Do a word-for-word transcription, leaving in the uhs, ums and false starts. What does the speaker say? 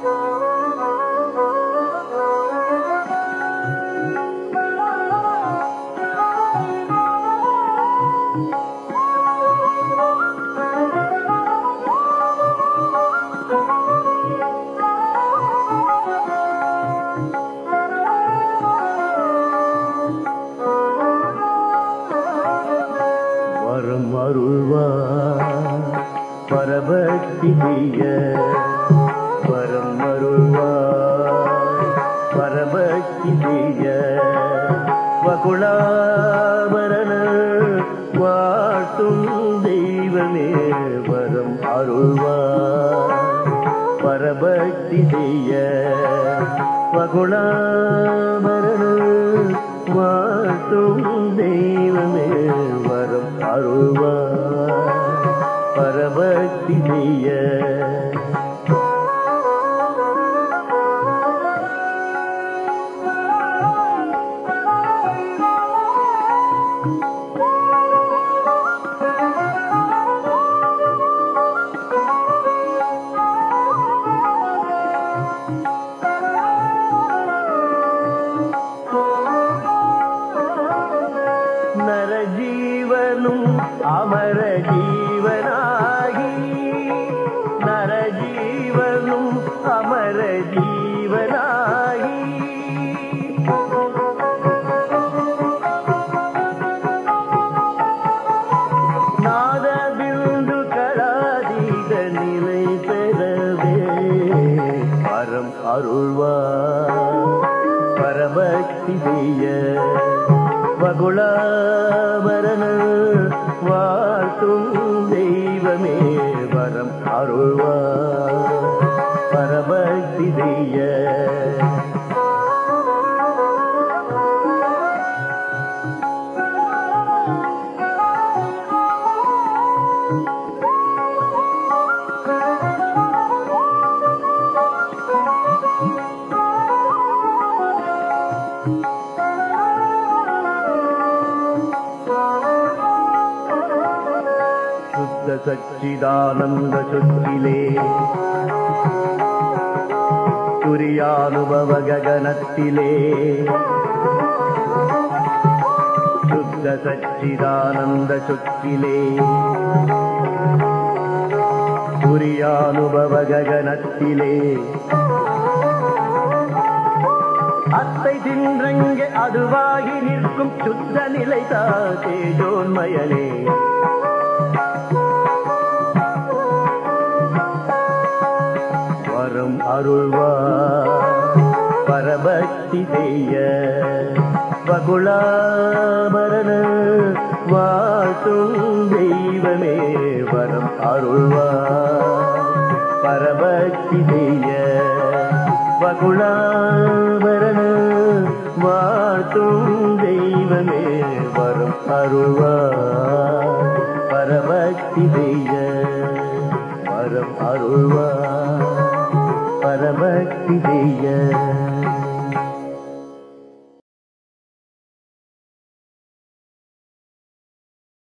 பரபக்தி செய்ய வரம் அருள்வாய் பரபக்தி செய்ய வகுளாபரண வாழ்த்தும் தெய்வமே வரம் அருள்வாய் பரபக்தி செய்ய வகுளாபரண வாழ்த்தும் தெய்வமே வரம் அருள்வாய் பரபக்தி செய்ய நரஜீவனும் அமர ஜீவனாகி நரஜீவனும் அமர ஜீவனாகி நாத பிந்து கலாதீத நிலை பெறவே பரம் அருள்வாய் பரபக்தி செய்ய வகுளாபரண வாழ்த்தும் தெய்வமே வரம் அருள்வாய் பரபக்தி செய்ய சுத்த சச்சிதானந்த சொத்திலே துரியானுபவ ககனத்திலே சுத்த சச்சிதானந்த சொத்திலே துரியானுபவ ககனத்திலே அத்தை தின்றங்க அதுவாகி நிற்கும் சுத்த நிலைதா தேஜோன்மயனே வரம் அருள்வாய் பரபக்தி செய்ய வகுளாபரண வாழ்த்தும் தெய்வமே வரம் அருள்வாய் பரபக்தி செய்ய வகுளாபரண வாழ்த்தும் தெய்வமே வரம் அருள்வாய் பரபக்தி செய்ய வரம் அருள்வாய் பரபக்தி செய்ய